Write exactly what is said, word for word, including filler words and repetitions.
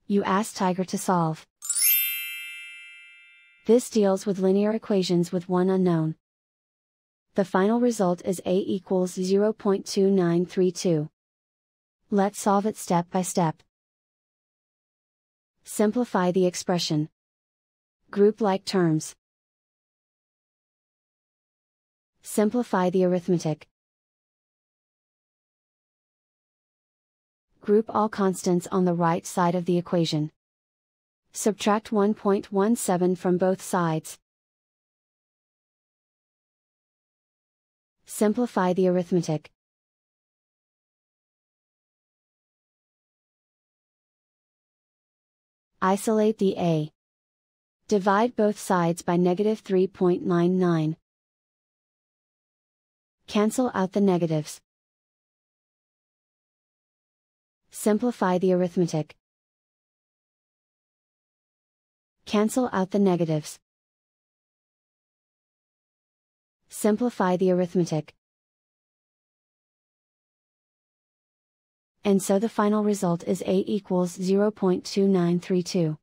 You ask Tiger to solve. This deals with linear equations with one unknown. The final result is A equals zero point two nine three two. Let's solve it step by step. Simplify the expression. Group like terms. Simplify the arithmetic. Group all constants on the right side of the equation. Subtract one point one seven from both sides. Simplify the arithmetic. Isolate the A. Divide both sides by negative three point nine nine. Cancel out the negatives. Simplify the arithmetic. Cancel out the negatives. Simplify the arithmetic. And so the final result is A equals zero point two nine three two.